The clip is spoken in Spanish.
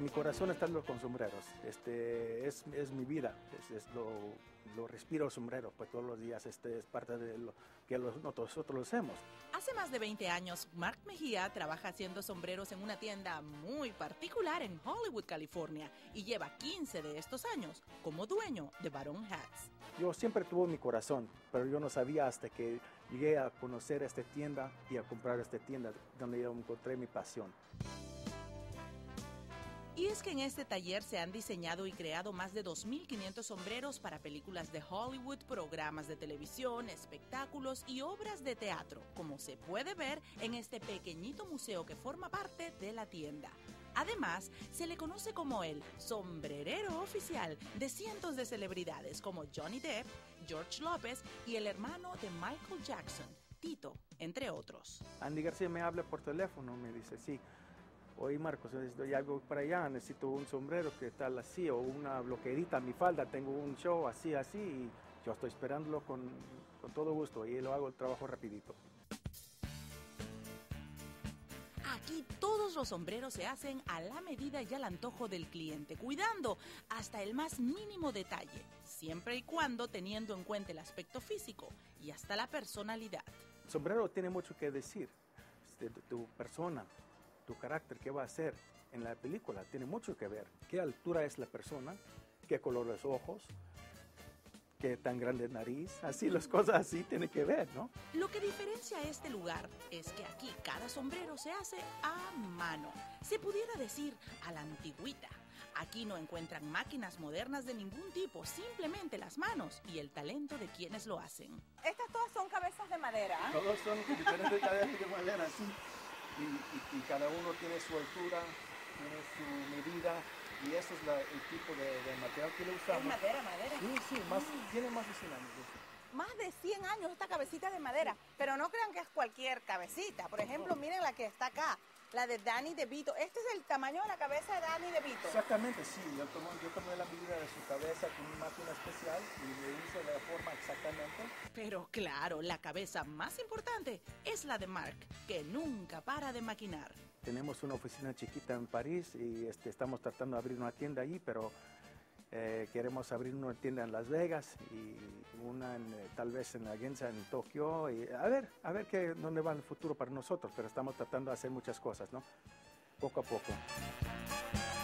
Mi corazón está con sombreros. Es mi vida. Lo respiro sombrero, pues todos los días. Es parte de lo que nosotros lo hacemos. Hace más de 20 años, Mark Mejía trabaja haciendo sombreros en una tienda muy particular en Hollywood, California, y lleva 15 de estos años como dueño de Baron Hats. Yo siempre tuve mi corazón, pero yo no sabía hasta que llegué a conocer esta tienda y a comprar esta tienda donde yo encontré mi pasión. Y es que en este taller se han diseñado y creado más de 2.500 sombreros para películas de Hollywood, programas de televisión, espectáculos y obras de teatro, como se puede ver en este pequeñito museo que forma parte de la tienda. Además, se le conoce como el sombrerero oficial de cientos de celebridades como Johnny Depp, George López y el hermano de Michael Jackson, Tito, entre otros. Andy García me habla por teléfono, me dice, sí. Oye, Marcos, ya voy para allá, necesito un sombrero que tal así, o una bloquerita a mi falda, tengo un show así, y yo estoy esperándolo con todo gusto y lo hago el trabajo rapidito. Aquí todos los sombreros se hacen a la medida y al antojo del cliente, cuidando hasta el más mínimo detalle, siempre y cuando teniendo en cuenta el aspecto físico y hasta la personalidad. El sombrero tiene mucho que decir, tu persona, tu carácter, qué va a ser en la película, tiene mucho que ver. ¿Qué altura es la persona? ¿Qué color los ojos? ¿Qué tan grande nariz? Así, las cosas así tienen que ver, ¿no? Lo que diferencia a este lugar es que aquí cada sombrero se hace a mano. Se pudiera decir a la antigüita. Aquí no encuentran máquinas modernas de ningún tipo, simplemente las manos y el talento de quienes lo hacen. Estas todas son cabezas de madera. Todos son diferentes cabezas de madera, sí. Y cada uno tiene su altura, tiene su medida, y eso es el tipo de material que le usamos. Es madera. Sí, tiene más de 100 años. Más de 100 años esta cabecita de madera, pero no crean que es cualquier cabecita. Por ejemplo, miren la que está acá, la de Danny DeVito. Este es el tamaño de la cabeza de Danny DeVito. Exactamente, sí. Yo tomé la medida de su cabeza con una máquina especial y le hice la forma exactamente. Pero claro, la cabeza más importante es la de Mark, que nunca para de maquinar. Tenemos una oficina chiquita en París y estamos tratando de abrir una tienda allí, pero queremos abrir una tienda en Las Vegas y una tal vez en la Ginza en Tokio. Y a ver dónde va el futuro para nosotros, pero estamos tratando de hacer muchas cosas, ¿no? Poco a poco.